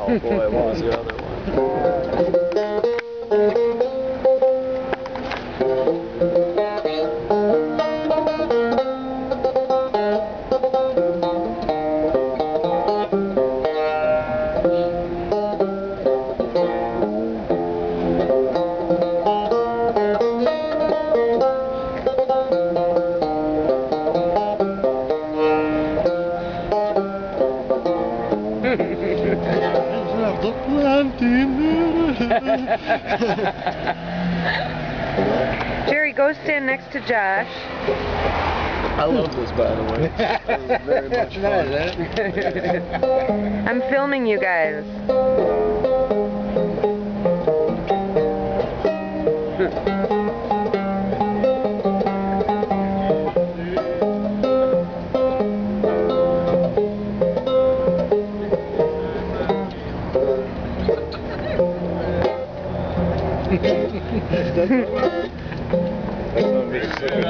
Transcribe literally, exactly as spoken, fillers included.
Oh boy, what was the other one? Jerry, go stand next to Josh. I love this, by the way. This is very much fun. I'm filming you guys. That's what makes it